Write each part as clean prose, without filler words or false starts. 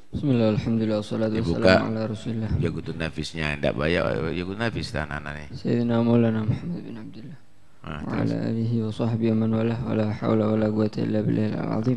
Bismillah, alhamdulillah, wassalatu Dibuka wassalamu ala rasulillah Yakutun nafisnya ndak bayar Yakutun nafis tanah nih. Sayyidina Maulana Muhammad bin Abdullah Nah, wa terus ala alihi wa sahbihi wa man walah wa la hawla wa la quwata illa billahil azim.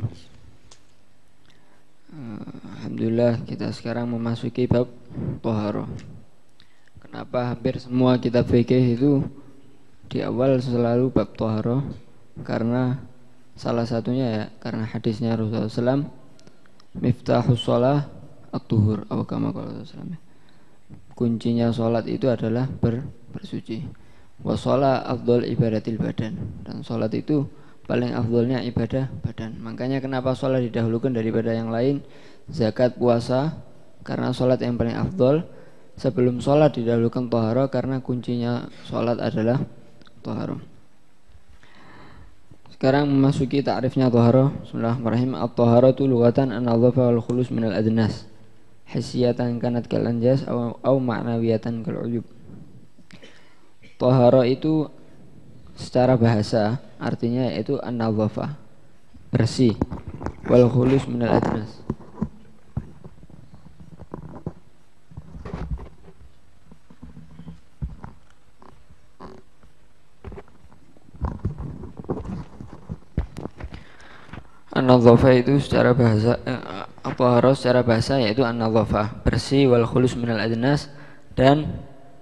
Alhamdulillah kita sekarang memasuki bab Toharo. Kenapa hampir semua kitab fikih itu di awal selalu bab Toharo? Karena salah satunya ya karena hadisnya Rasulullah SAW, miftahus sholah at-tuhur atau kama qala Rasulullah. Kuncinya sholat itu adalah bersuci. Wa sholat afdol ibadatil badan, dan sholat itu paling afdolnya ibadah badan. Makanya kenapa sholat didahulukan daripada yang lain, zakat, puasa, karena sholat yang paling afdol. Sebelum sholat didahulukan toharo karena kuncinya sholat adalah toharo. Sekarang memasuki ta'rifnya toharo. Bismillahirrahmanirrahim. At-toharatu lughatan an-nadhafa wal khulus minal adnas, hisiyatan kanat kal anjas au ma'nawiyatan kal uyub. Toharo itu secara bahasa artinya yaitu an-nadhafa, bersih, wal khulus minal adnas, an-nadhafa itu secara bahasa toharo secara bahasa yaitu an-nadhafa, bersih, wal khulus minal adnas, dan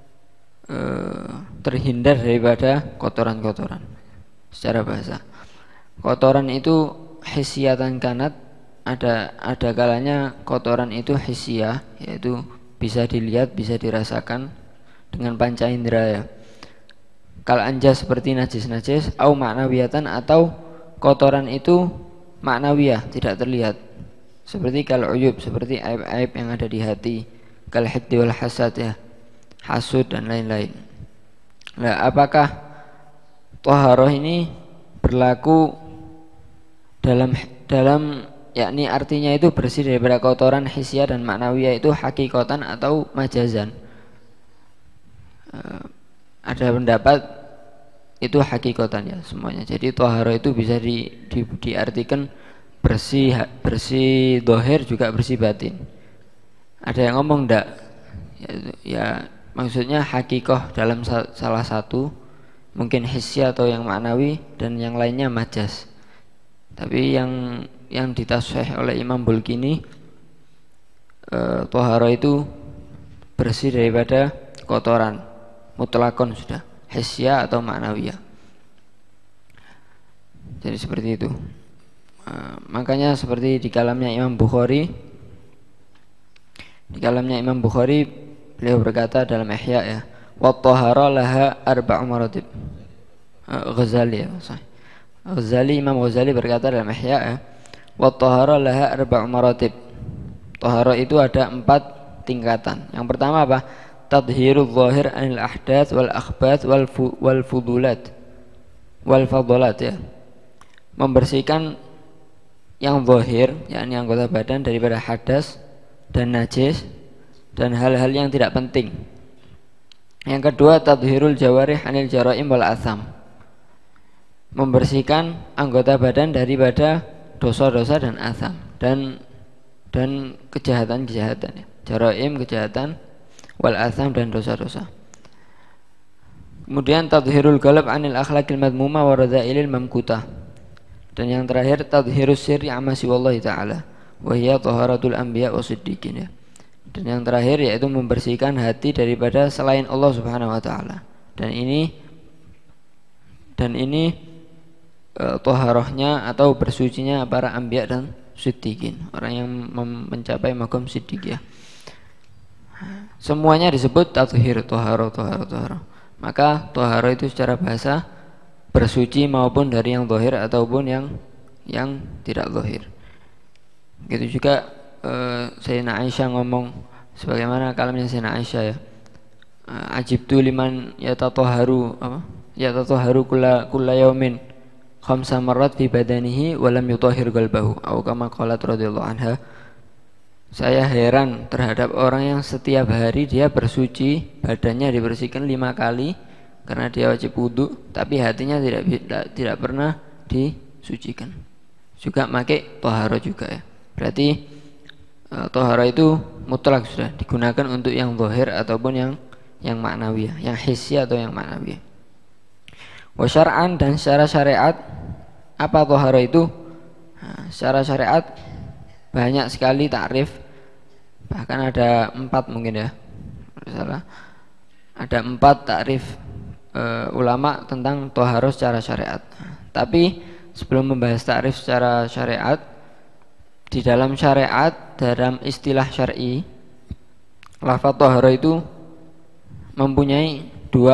terhindar daripada kotoran-kotoran. Secara bahasa kotoran itu hisiyatan kanat, ada kalanya kotoran itu hisiyah, yaitu bisa dilihat, bisa dirasakan dengan panca indera ya. Kal anjas seperti najis-najis, au maknawiyatan, atau kotoran itu maknawiyah, tidak terlihat, seperti kal uyub, seperti aib-aib yang ada di hati, kal hiqdi wal hasad ya, hasud dan lain-lain. Nah, apakah toharoh ini berlaku dalam yakni artinya itu bersih daripada kotoran hisiyah dan maknawiyah itu hakikatan atau majazan? Ada pendapat itu hakikatan ya semuanya. Jadi toharoh itu bisa diartikan bersih dohir juga bersih batin. Ada yang ngomong ndak? Ya maksudnya hakikoh dalam salah satu, mungkin hissi atau yang maknawi, dan yang lainnya majas. Tapi yang ditasfih oleh Imam Bulkini, toharo itu bersih daripada kotoran mutlakon, sudah hisya atau maknawiyah. Jadi seperti itu. Makanya seperti di kalamnya Imam Bukhari, beliau berkata dalam Ihya ya, wa tahara laha arba'u maratib. Ghazali ya, Imam Ghazali berkata dalam Ihya ya, wa tahara laha arba'u maratib. Tahara itu ada 4 tingkatan. Yang pertama apa? Tadhhirul zahir anil ahdath wal akhbath wal fudulat wal fadalat ya. Membersihkan yang zahir, yakni anggota badan, daripada hadas dan najis dan hal-hal yang tidak penting. Yang kedua, tadhhirul jawarih anil jaraim wal atham. Membersihkan anggota badan daripada dosa-dosa dan atham dan kejahatan-kejahatan ya. Jaraim kejahatan, wal atham dan dosa-dosa. Kemudian tadhhirul qalb anil akhlaqil madmumah wa radha'ilil mamkutah. Dan yang terakhir tadhhirus sirri amma siwallahi ta'ala wa hiya taharatul anbiya wasiddiqin ya. Dan yang terakhir yaitu membersihkan hati daripada selain Allah Subhanahu wa taala. Dan ini toharohnya atau bersucinya para anbiya dan siddiqin, orang yang mencapai maqam siddiq ya. Semuanya disebut tathhir, toharo. Maka toharo itu secara bahasa bersuci maupun dari yang zahir ataupun yang tidak zahir. Gitu juga Sayyidina Aisyah ngomong sebagaimana kalamnya Sayyidina Aisyah ya, ajibtu liman yatatoharu kulla yaumin khamsa marrat fi badanihi wa lam yutahhir qalbahu atau kama qalat radhiyallahu anha. Saya heran terhadap orang yang setiap hari dia bersuci, badannya dibersihkan 5 kali karena dia wajib wudu, tapi hatinya tidak pernah disucikan. Juga pakai toharo juga ya. Berarti tohara itu mutlak sudah digunakan untuk yang zahir ataupun yang maknawi, yang hissi atau yang maknawi. Wa syar'an, dan secara syariat apa tohara itu? Nah, secara syariat banyak sekali takrif, bahkan ada 4 mungkin ya, salah, ada 4 takrif ulama tentang tohara secara syariat. Tapi sebelum membahas takrif secara syariat, di dalam syariat, dalam istilah syar'i, lafaz tohara itu mempunyai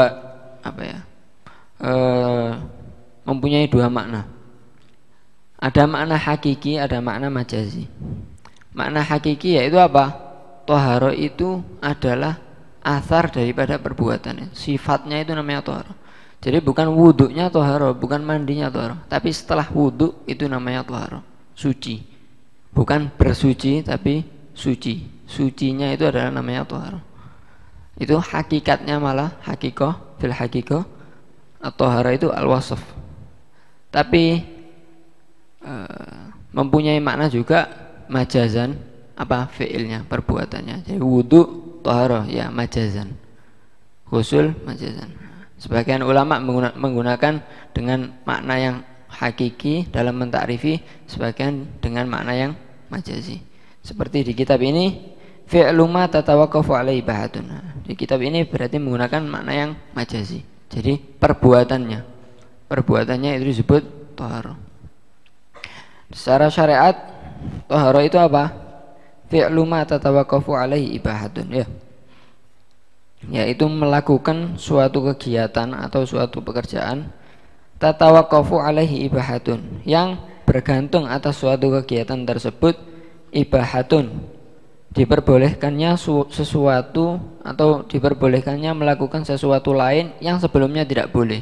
mempunyai dua makna. Ada makna hakiki, ada makna majazi. Makna hakiki yaitu apa? Tohara itu adalah asar daripada perbuatannya. Sifatnya itu namanya tohara. Jadi bukan wuduknya tohara, bukan mandinya tohara, tapi setelah wuduk itu namanya tohara, suci. Bukan bersuci tapi suci. Sucinya itu adalah namanya tohara. Itu hakikatnya malah hakikoh, fil hakikoh at-tohara itu al-wasf. Tapi mempunyai makna juga majazan, apa fiilnya, perbuatannya. Jadi wudu tohara ya majazan, ghusl majazan. Sebagian ulama menggunakan dengan makna yang hakiki dalam mentakrifi, sebagian dengan makna yang majazi. Seperti di kitab ini, fi'lu ma tatawaqqafu alaihi ibahatun. Di kitab ini berarti menggunakan makna yang majazi. Jadi perbuatannya itu disebut tohara. Secara syariat tohara itu apa? Fi'lu ma tatawaqqafu alaihi ibahatun, ya. Yaitu melakukan suatu kegiatan atau suatu pekerjaan tatawaqqafu alaihi ibahatun, yang bergantung atas suatu kegiatan tersebut ibahatun, diperbolehkannya sesuatu atau diperbolehkannya melakukan sesuatu lain yang sebelumnya tidak boleh.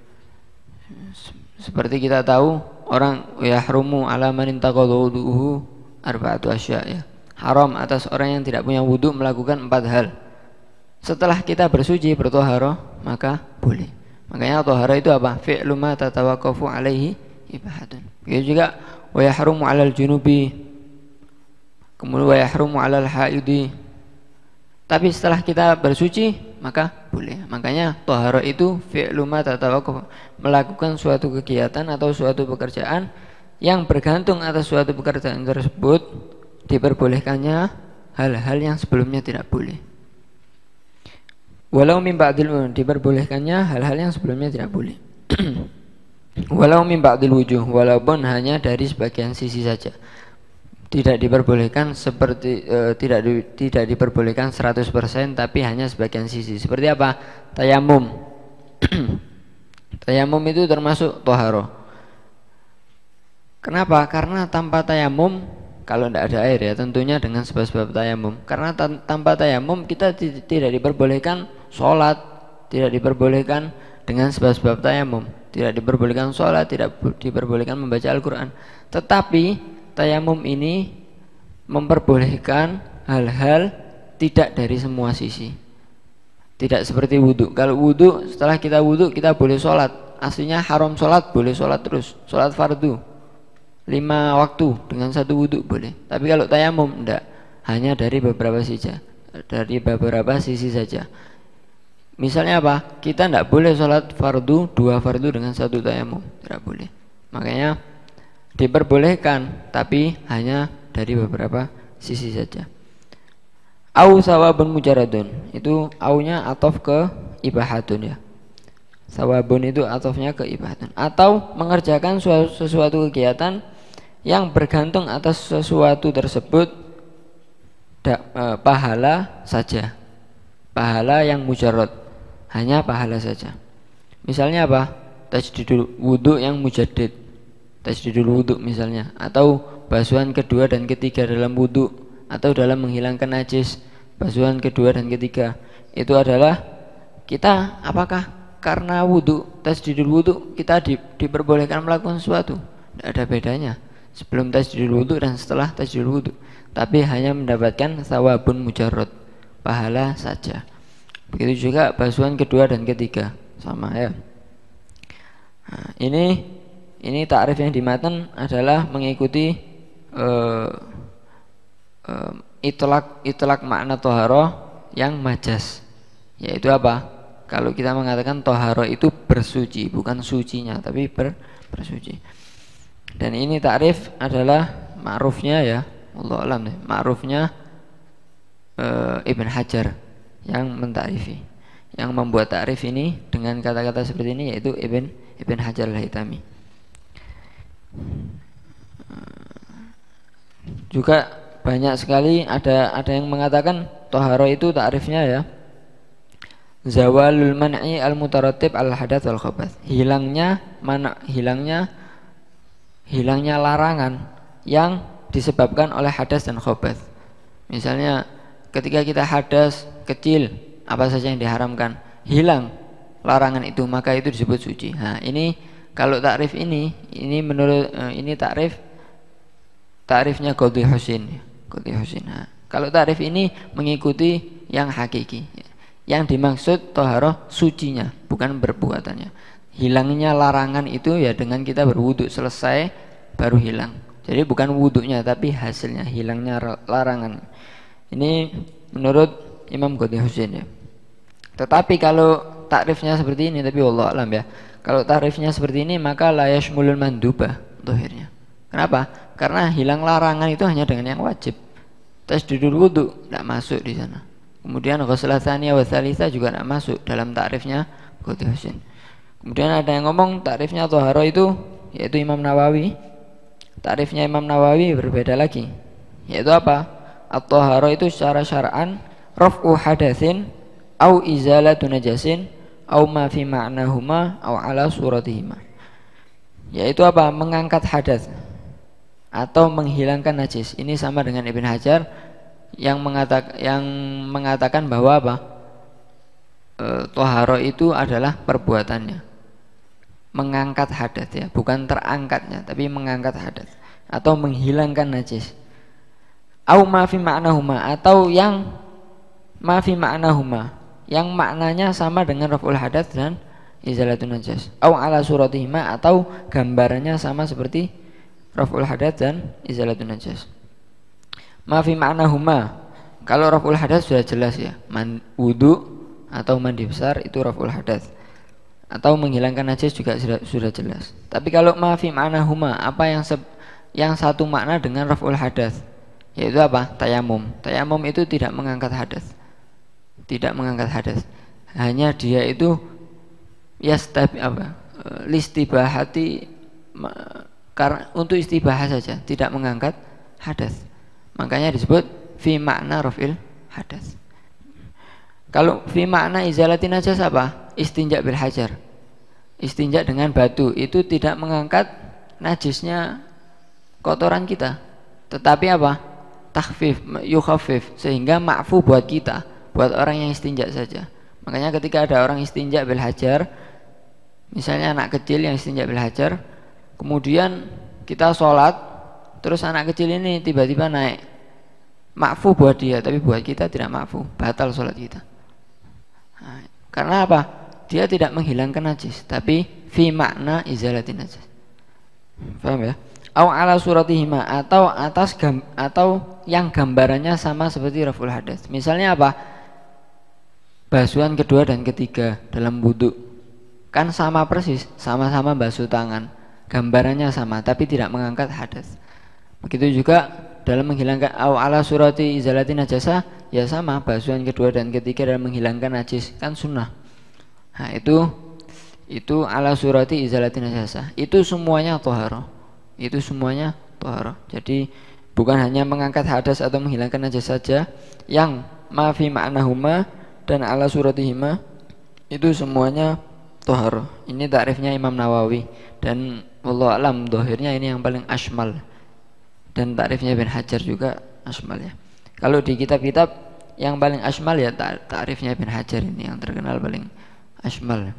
Seperti kita tahu, orang yahrumu ala man intaqadha wudu'uhu arba'atu asya, ya. Haram atas orang yang tidak punya wudu melakukan 4 hal. Setelah kita bersuci, bertohara, maka boleh. Makanya tohara itu apa? Fi'lu ma tatawaqqafu alaihi ibahatun. Begitu juga wa yahrumu 'alal junubi, kemudian wa yahrumu 'alal haidi. Tapi setelah kita bersuci, maka boleh. Makanya tohara itu fi'lu ma tatawaqqafu, melakukan suatu kegiatan atau suatu pekerjaan yang bergantung atas suatu pekerjaan tersebut, diperbolehkannya hal-hal yang sebelumnya tidak boleh. Walau min ba'dil, diperbolehkannya hal-hal yang sebelumnya tidak boleh. Walau min ba'dil wujuh, walaupun hanya dari sebagian sisi saja. Tidak diperbolehkan seperti tidak diperbolehkan 100%, tapi hanya sebagian sisi. Seperti apa? Tayamum. Tayamum itu termasuk tohara. Kenapa? Karena tanpa tayamum, kalau tidak ada air ya, tentunya dengan sebab-sebab tayamum. Karena tanpa tayamum kita tidak diperbolehkan sholat, tidak diperbolehkan dengan sebab-sebab tayamum, tidak diperbolehkan sholat, tidak diperbolehkan membaca Al-Quran. Tetapi tayamum ini memperbolehkan hal-hal tidak dari semua sisi. Tidak seperti wudhu. Kalau wudhu, setelah kita wudhu kita boleh sholat. Aslinya haram sholat, boleh sholat terus. Sholat fardu 5 waktu dengan 1 wudhu boleh. Tapi kalau tayamum enggak, hanya dari beberapa sisi saja. Misalnya apa? Kita enggak boleh sholat fardu 2 fardu dengan 1 tayamum, tidak boleh. Makanya diperbolehkan, tapi hanya dari beberapa sisi saja. Au sawabun mujaradun, itu aunya atof ke ibahatun, ya. Sawabun itu atofnya ke ibahatun. Atau mengerjakan sesuatu kegiatan yang bergantung atas sesuatu tersebut pahala saja. Pahala yang mujarad, hanya pahala saja. Misalnya apa? Tajdidul wudu yang mujaddid, tajdidul wudu misalnya, atau basuhan kedua dan ketiga dalam wudu, atau dalam menghilangkan najis, basuhan kedua dan ketiga. Itu adalah kita apakah karena wudu, tajdidul wudu kita diperbolehkan melakukan sesuatu? Tidak ada bedanya sebelum tajdidul wudu dan setelah tajdidul wudu, tapi hanya mendapatkan thawabun mujarrad, pahala saja. Begitu juga basuhan kedua dan ketiga, sama ya. Nah, ini takrif yang di matan adalah mengikuti itlak makna toharoh yang majas, yaitu apa? Kalau kita mengatakan toharoh itu bersuci, bukan sucinya tapi bersuci. Dan ini takrif adalah ma'rufnya ya, wallahu alam deh, ma'rufnya Ibn Hajar yang mentakrifi, yang membuat takrif ini dengan kata-kata seperti ini yaitu Ibn Hajar al-Haytami. Juga banyak sekali ada yang mengatakan toharoh itu takrifnya ya, zawalul man'i al-mutaratib al-hadath wal khabath, hilangnya larangan yang disebabkan oleh hadas dan khobath. Misalnya ketika kita hadas kecil, apa saja yang diharamkan, hilang larangan itu, maka itu disebut suci. Nah, ini kalau takrif ini menurut ini takrifnya Qadhi Husin. Nah, kalau takrif ini mengikuti yang hakiki. Yang dimaksud toharoh sucinya, bukan berbuatannya. Hilangnya larangan itu ya dengan kita berwudu selesai baru hilang. Jadi bukan wudunya tapi hasilnya, hilangnya larangan. Ini menurut Imam Qadhi Husin ya. Tetapi kalau takrifnya seperti ini, tapi wallahu alam ya, kalau takrifnya seperti ini maka la yashmulul mandubah zahirnya. Kenapa? Karena hilang larangan itu hanya dengan yang wajib. Tasdidul wudu tidak masuk di sana. Kemudian ghuslah tsaniyah wa tsalitsah juga tidak masuk dalam takrifnya Qadhi Husin. Kemudian ada yang ngomong takrifnya toharoh itu yaitu Imam Nawawi. Takrifnya Imam Nawawi berbeda lagi, yaitu apa? At-toharoh itu secara syar'an raf'u hadatsin au izalatu najasin au ma fi ma'nahuma au ala suratihima. Yaitu apa? Mengangkat hadas atau menghilangkan najis. Ini sama dengan Ibn Hajar yang mengatakan bahwa apa? Toharoh itu adalah perbuatannya, mengangkat hadas ya, bukan terangkatnya tapi mengangkat hadas atau menghilangkan najis. Au ma fi ma'nahuma, atau yang ma fi ma'nahuma, yang maknanya sama dengan raf'ul hadas dan izalatun najas. Au ala suratihima, atau gambarannya sama seperti raf'ul hadas dan izalatun najas. Ma fi ma'nahuma, kalau raf'ul hadas sudah jelas ya, wudu atau mandi besar itu raf'ul hadas, atau menghilangkan najis juga sudah jelas. Tapi kalau ma fi ma'nahuma, apa yang satu makna dengan raf'ul hadas, yaitu apa? Tayamum. Tayamum itu tidak mengangkat hadas. Tidak mengangkat hadas. Hanya dia itu listibahati, karena untuk istibahah saja, tidak mengangkat hadas. Makanya disebut fi makna raf'il hadas. Kalau fi makna izalati najas apa? Istinja bil hajar. Istinja dengan batu itu tidak mengangkat najisnya kotoran kita. Tetapi apa? Takhfif, yukhafif, sehingga ma'fu buat kita, buat orang yang istinja saja. Makanya ketika ada orang istinja bil hajar, misalnya anak kecil yang istinja bil hajar, kemudian kita sholat, terus anak kecil ini tiba-tiba naik, ma'fu buat dia, tapi buat kita tidak ma'fu, batal sholat kita. Nah, karena apa? Dia tidak menghilangkan najis, tapi fi makna izalatin najis. Paham ya? Au ala suratihima, atau atau yang gambarannya sama seperti raf'ul hadas. Misalnya apa? Basuhan kedua dan ketiga dalam wudu kan sama persis, sama-sama basuh tangan, gambarannya sama tapi tidak mengangkat hadas. Begitu juga dalam menghilangkan au ala surati izalati najasa, ya sama, basuhan kedua dan ketiga dalam menghilangkan najis kan sunnah. Nah, itu ala surati izalati najasa. Itu semuanya toharoh. Itu semuanya toharoh. Jadi bukan hanya mengangkat hadas atau menghilangkan najis saja, yang ma fi ma'nahuma dan ala suratihima itu semuanya toharoh. Ini takrifnya Imam Nawawi, dan wallahu alam dohirnya ini yang paling asmal, dan takrifnya Ibn Hajar juga asmal ya. Kalau di kitab-kitab yang paling asmal ya takrifnya Ibn Hajar ini yang terkenal paling asmal.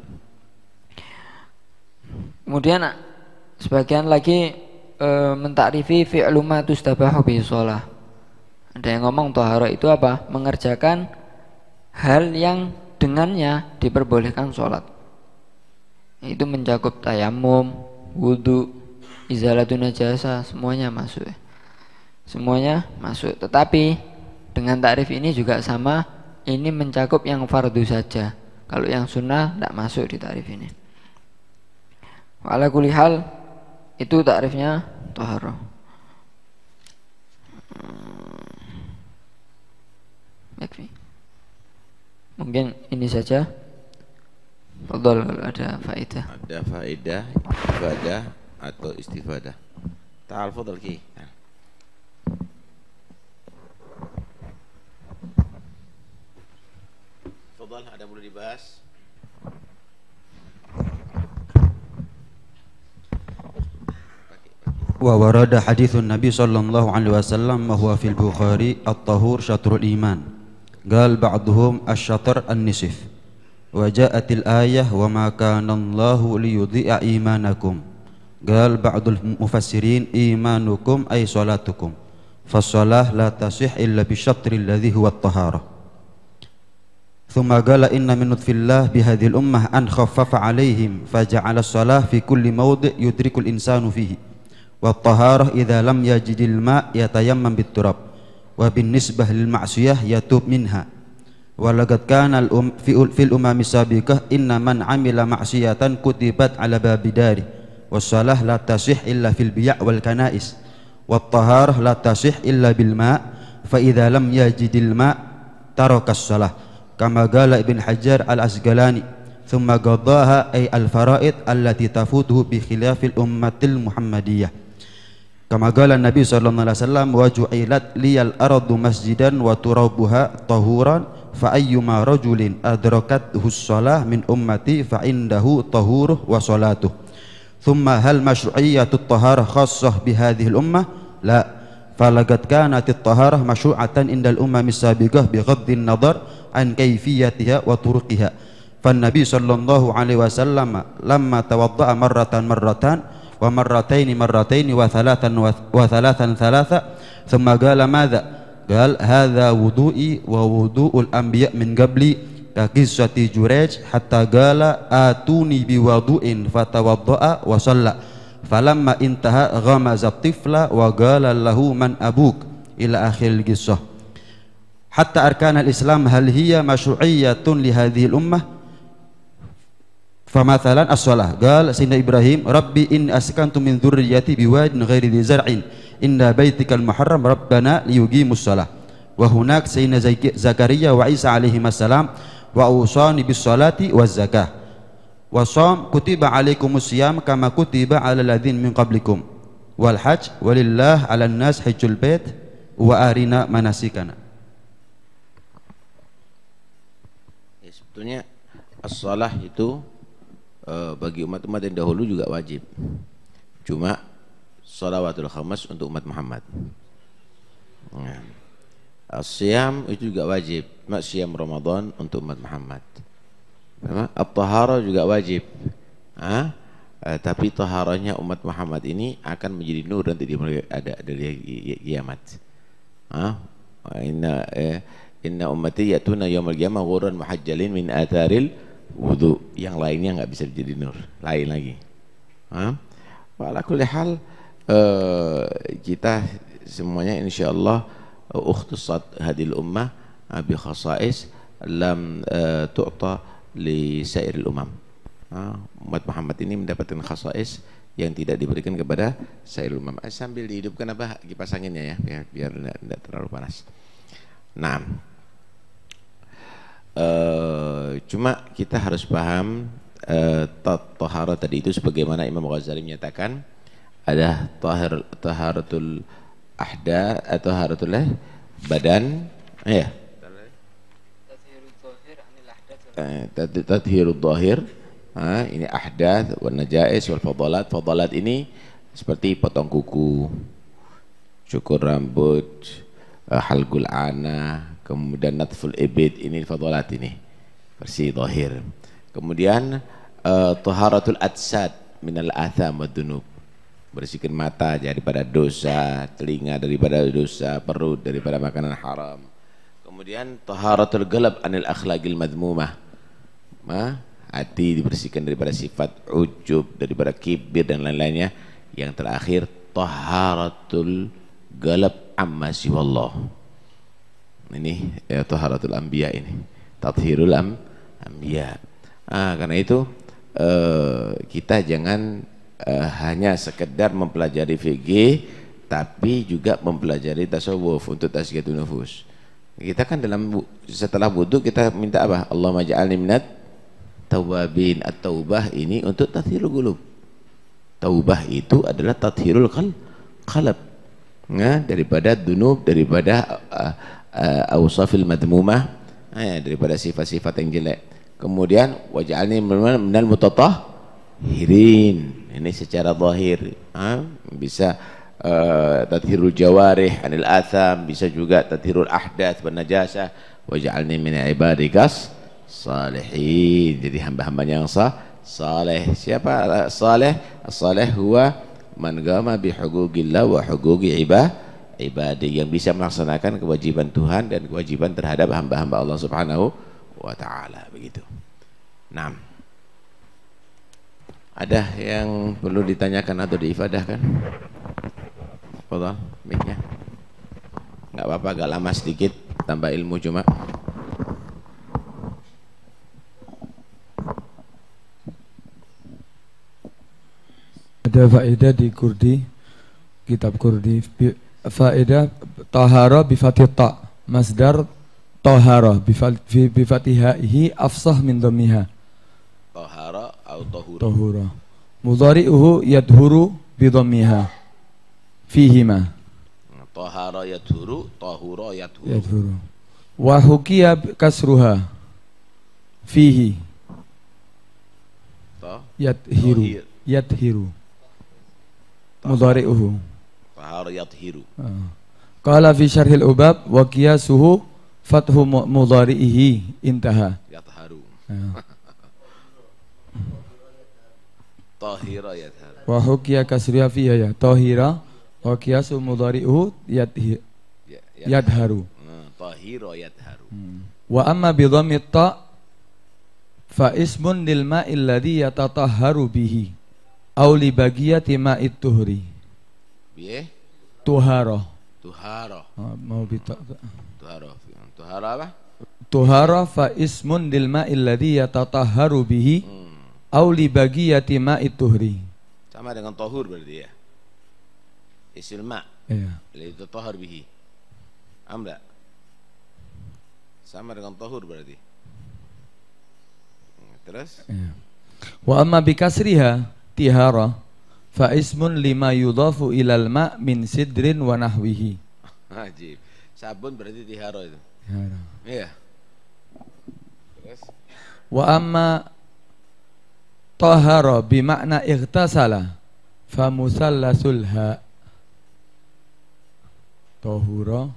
Kemudian sebagian lagi mentakrifi fi'lu ma tustabahu bi shalah. Ada yang ngomong toharoh itu apa? Mengerjakan hal yang dengannya diperbolehkan sholat. Itu mencakup tayamum, wudu, izalatun najasa, semuanya masuk ya. Semuanya masuk. Tetapi dengan takrif ini juga sama, ini mencakup yang fardu saja. Kalau yang sunnah tidak masuk di takrif ini. Ala kulli hal itu takrifnya taharah. Mungkin ini saja. Fadhol kalau ada faedah. Ada faedah, ibadah atau istifadah. Ta'al fadhol ki. Fadhol, ada yang perlu dibahas? Wa warada hadithun Nabi sallallahu alaihi wasallam wa huwa fil Bukhari at-tahur syatrul iman. Qal ba'dhum asy-syatr an-nisf. Wa ja'atil ayah wa ma kana Allahu liyudhi'a imanakum. Qal ba'dul mufassirin imanukum ay salatukum. Fas-shalah la tasih illa bi syatril ladzi huwa at-taharah. Thumma qala inna min nutfillah bi hadhil ummah an khaffafa 'alaihim faja'ala as-shalah fi kulli mawdi' yudrikul insanu fihi. Wa at-taharah idza lam yajidil ma' yatayammam bit-turab. Wa bin nisbah lil ma'siyah yatub minha. Wa laqad kana fil umami sabiqah inna man 'amila ma'siyatan kutibat 'ala babi dari. Was-shalah la tasih illa fil biya' wal kanais. Wat taharah la tasih illa bil ma', fa idza lam yajidil ma' taraka as-shalah. Kama qala Ibn Hajar al-Asqalani, thumma qadaha ay al-fara'id allati tafutuhu bi khilafil ummatil Muhammadiyah. Kama qala Nabi sallallahu alaihi wasallam, wa ju'ilat liyal ardu masjidan wa turabuha tahuran fa ayyuma rajulin adrakathu shalah min ummati fa indahu tahuruh wa salatuh. Thumma hal mashru'iyyatut taharah khassah bi hadhihi al-ummah? La. Falaqad kanat at-taharah mashru'atan indal ummamis sabiqah bi ghaddin nadar an kayfiyatiha wa turuqiha. Fan Nabi sallallahu alaihi wasallam lamma tawadda'a marratan wa marrataini wa thalathan thumma qala madha? Qal hadha wudu'i wa wudu'ul anbiya min qabli ka qissati Jurayj hatta qala atuni bi wudu'in fatawadda'a wa shalla falamma intaha ghamaza tifla wa qala lahu man abuk ila akhir qissah. Hatta arkan al-Islam hal hiya masyru'iyyatun li hadhihi al-ummah. Famathalan as-shalah qala sayyidina Ibrahim rabbi in askantu min dzurriyyati biwadin ghairi dzi zar'in inda baitikal muharram rabbana liyuqimus shalah. Wa hunak sayyidina Zakaria wa Isa alaihi assalam wa usani bis salati waz zakah wa sham kutiba alaikumus siyam kama kutiba alal ladzin min qablikum wal hajj walillah 'alan nas hajjul bait wa arina manasikana. Ya, sebetulnya as-shalah itu bagi umat-umat yang dahulu juga wajib. Cuma shalawatul khamas untuk umat Muhammad. Nah, as-siyam itu juga wajib. Siyam Ramadan untuk umat Muhammad. At-taharah juga wajib. Tapi taharahnya umat Muhammad ini akan menjadi nur nanti ada dari kiamat. Inna ummati yatuna yaumil qiyamah ghurran muhajjalin min atharil wudu. Yang lainnya nggak bisa jadi nur, lain lagi. Ala kulli hal kita semuanya insyaallah ukhtusat hadil ummah bi khasais lam tu'ta li sairil umam. Umat Muhammad ini mendapatkan khasais yang tidak diberikan kepada sairil umam. Sambil dihidupkan apa kipas anginnya ya, biar tidak terlalu panas. Nah, cuma kita harus paham taharah tadi itu sebagaimana Imam Ghazali menyatakan ada taharatul ahda atau taharatul badan, ya. Tathhirud dhahir, ini ahdath wan najais wal fadalat. Fadalat ini seperti potong kuku, cukur rambut, halqul ana, kemudian natful ibid, ini fadalat, ini bersih dhahir. Kemudian taharatul adsad minal atham wad dunub, bersihkan mata daripada dosa, telinga daripada dosa, perut daripada makanan haram. Kemudian taharatul qalb anil akhlaqil madmumah, hati dibersihkan daripada sifat ujub, daripada kibir dan lain-lainnya. Yang terakhir taharatul qalb amma siwallah, Ini ya taharatul anbiya ini. Tathhirul anbiya. Karena itu kita jangan hanya sekedar mempelajari fikih, tapi juga mempelajari tasawuf untuk tazkiyatun nufus. Kita kan setelah wudu kita minta apa? Allahumma ja'alni minat tawabin. At-taubah ini untuk tathhirul qulub. Taubah itu adalah tathhirul qalb. Nah, daripada dunub, daripada awsafil madmumah, daripada sifat-sifat yang jelek. Kemudian waj'alni minal mutatahhirin. Ini secara zahir, bisa tathhirul jawarih anil atham, bisa juga tathhirul ahdath wan najasah. Waj'alni min ibadikas salihin. Jadi hamba-hambanya yang saleh. Siapa saleh? Saleh huwa man qama bi huquqillah wa huquqi ibadi, yang bisa melaksanakan kewajiban Tuhan dan kewajiban terhadap hamba-hamba Allah Subhanahu wa taala, begitu. 6. Ada yang perlu ditanyakan atau diifadahkan? Fadhal, mic-nya. Enggak apa-apa, agak lama sedikit, tambah ilmu cuma. Ada faedah di Kurdi, kitab Kurdi, faedah tahara bi fathih ta, masdar tahara bi fatihaihi afsah min dhammiha. Tahara atau tahura. Tahura. Mudhari'uhu yadhuru bi dhammiha. Fihima. Tahara yadhuru, tahura yadhuru. Yadhuru. Wa hukiya kasruha. Fihi. Yadhiru. Yadhiru. Mudhari'uhu. Tahara yadhiru. Qala fi syarhil ubab wa qiyasuhu fathu mudhari'ihi intaha. Yadharu. Tahira yadharu. Wa hukiya kasriha fiha ya. Tahira wa qiyasu mudhari'uhu yadharu. Tahira yadharu. Wa amma bi dhammi ta fa ismun lil ma'il ladzi yatatahharu bihi aw li bagiyati ma'it tuhri. Piye? Tuhara. Tuhara. Mau bita. Tuhara. Tuhara apa? Tuhara fa ismun lil ma'il ladzi yatatahharu bihi aw li bagiyati ma'it tuhri. Sama dengan tahur berarti ya. Isil ma. Iya. Itu tahar bihi. Amla. Sama dengan tahur berarti. Terus? Iya. Wa amma bi kasriha tihara fa ismun lima yudhafu ilal ma' min sidrin wa nahwihi. Ajib. Sabun berarti tihara itu. Tihara. Iya. Terus? Wa amma tahara bi makna ightasala fa musallasul ha. Tahura,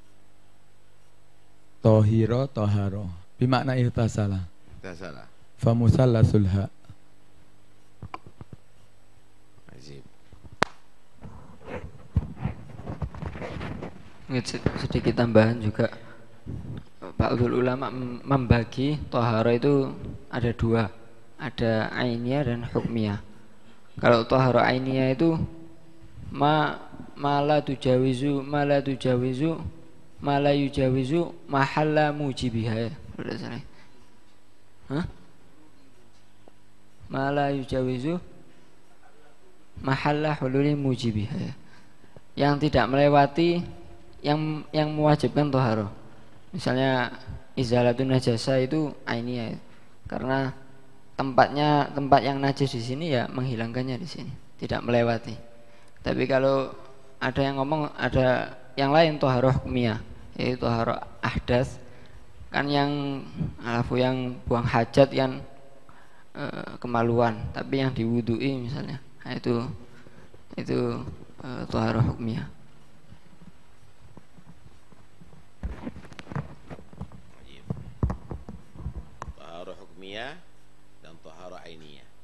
tahira, tahara bi makna ightasala. Ightasala. Fa musallasul ha. Sedikit tambahan juga, Ba'dul ulama membagi tohara itu ada dua, ada ainiyah dan hukmiyah. Kalau tohara ainiyah itu ma la tujawizu ma la yujawizu mahalla mujibiha. Ma la yujawizu mahalla hululi mujibiha, yang tidak melewati yang mewajibkan tohara. Misalnya izalatun najasa itu ainiyah, karena tempat yang najis di sini ya menghilangkannya di sini, tidak melewati. Tapi kalau ada yang ngomong ada yang lain tohara hukmiyah, yaitu tohara ahdas, kan yang yang buang hajat yang kemaluan, tapi yang diwudui misalnya, nah itu tohara hukmiyah. Tahara hukmiyah dan tahara ainiyah.